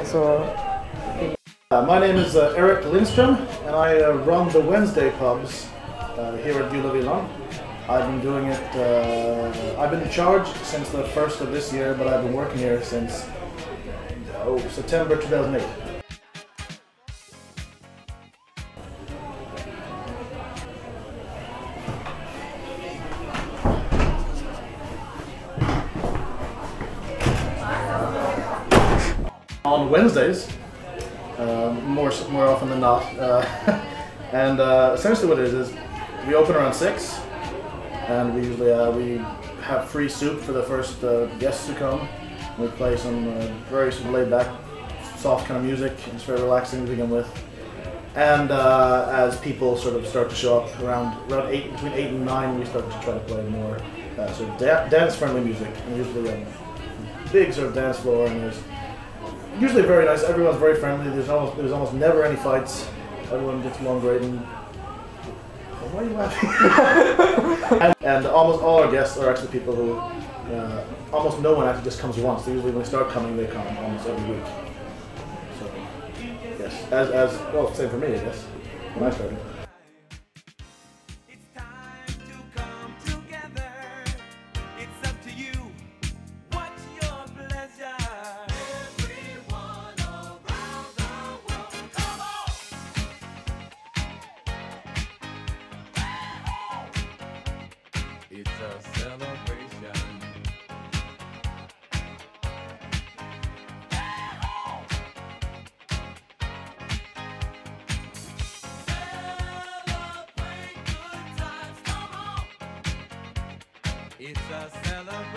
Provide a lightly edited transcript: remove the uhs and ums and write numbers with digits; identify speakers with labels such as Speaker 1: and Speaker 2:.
Speaker 1: Så...
Speaker 2: My name is Eric Lindstrom, and I run the Wednesday pubs here at Gula Villan. I've been doing it, I've been in charge since the first of this year, but I've been working here since September 2008. On Wednesdays, more often than not, and essentially what it is we open around 6, and we usually we have free soup for the first guests who come. We play some very sort of laid back, soft kind of music. It's very relaxing to begin with. And as people sort of start to show up around 8, between 8 and 9, we start to try to play more sort of dance-friendly music. And usually a big sort of dance floor, and there's usually very nice. Everyone's very friendly. There's almost never any fights. Everyone gets along great. And why are you laughing? and almost all our guests are actually people who almost no one actually just comes once. They usually when they start coming, they come almost every week. So yes, as well, same for me, I guess, when I started.
Speaker 3: It's a celebration. Celebrate good times, come on. It's a celebration.